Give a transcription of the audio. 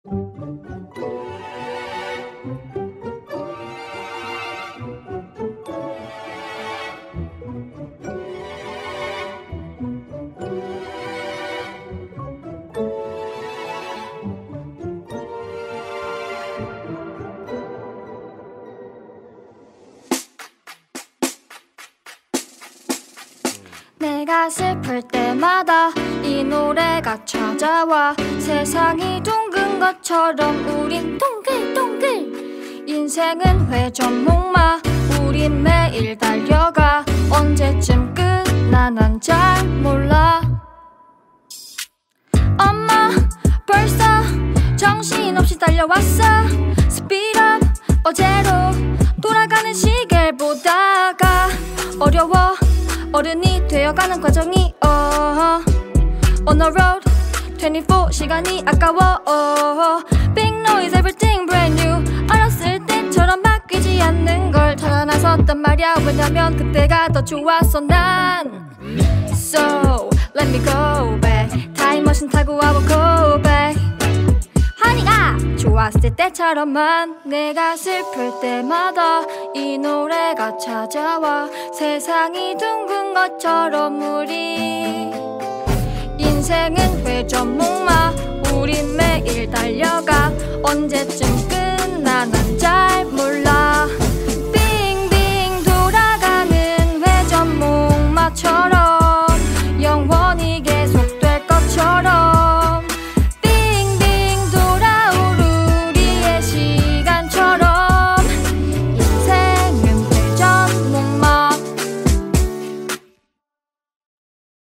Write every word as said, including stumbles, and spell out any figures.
내가 슬플 때마다 이 노래가 찾아와. 세상이 둥근 것처럼 우린 동글동글. 인생은 회전목마. 우린 매일 달려가. 언제쯤 끝나 난 잘 몰라. 엄마 벌써 정신없이 달려왔어. Speed up. 어제로 돌아가는 시계를 보다가 어려워. 어른이 되어가는 과정이 oh. On the road 이십사 시간이 아까워 oh. Big noise everything brand new. 어렸을 때처럼 바뀌지 않는 걸 찾아나섰단 말야. 왜냐면 그때가 더 좋았어 난. So let me go back. 타임머신 타고 I will go back. 하니가 좋았을 때처럼만. 내가 슬플 때마다 이 노래가 찾아와. 세상이 둥근 것처럼 우리 인생은 회전목마. 우린 매일 달려가. 언제쯤 끝나 난 잘 몰라.